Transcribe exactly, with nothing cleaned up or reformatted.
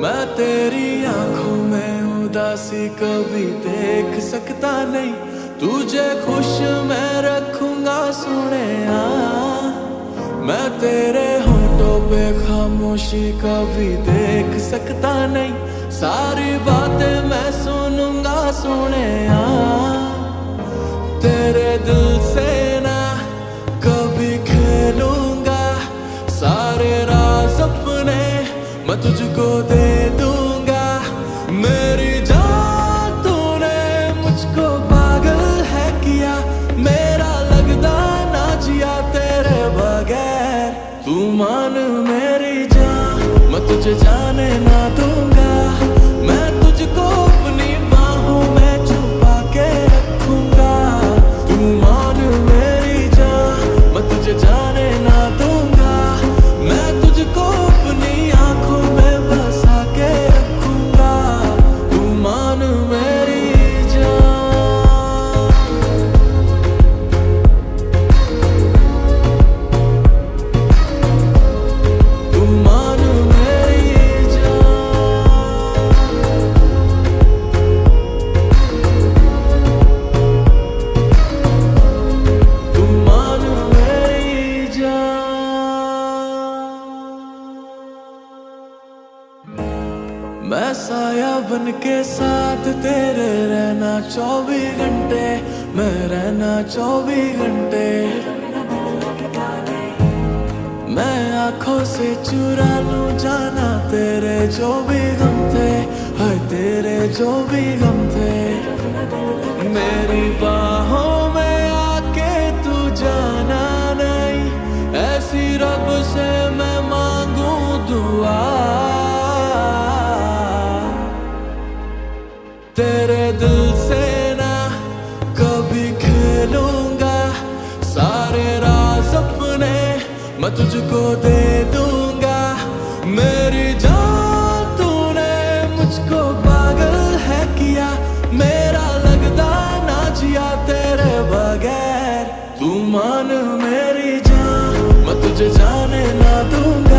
मैं तेरी आंखों में उदासी कभी देख सकता नहीं, तुझे खुश मैं रखूंगा सुने आ। मैं तेरे होठों पे खामोशी कभी देख सकता नहीं, सारी बातें मैं सुनूंगा सुने आ। तेरे दिल से ना कभी खेलूंगा, सारे राज अपने मैं तुझको दे दूंगा। मेरी जान तूने मुझको पागल है किया, मेरा लगदा ना जिया तेरे बगैर। तू मान मेरी जान, मैं तुझे जाने ना दूंगा। मैं तुझको अपनी बाहों में छुपा के रखूंगा। तू मान मेरी जान, मैं तुझे जाने ना दूंगा। मैं तुझको अपनी आंखों में बसा के रखूंगा। तू मान मेरी जान, तू मान मेरी जान, तू मान मेरी जान। मैं साया बन के साथ तेरे रहना चौबीस घंटे, मैं रहना चौबीस घंटे। मैं आंखों से चुरा लूं जाना तेरे जो भी गम थे, हाय तेरे जो भी गम थे। मेरी बाहों में आके तू जाना नहीं, ऐसी रब से मैं मांगू दुआ। तेरे दिल से ना कभी खेलूंगा, सारे राज अपने मैं तुझको दे दूंगा। मेरी जान तूने मुझको पागल है किया, मेरा लगदा ना जिया तेरे बगैर। तू मान मेरी जान, मैं तुझे जाने ना दूंगा।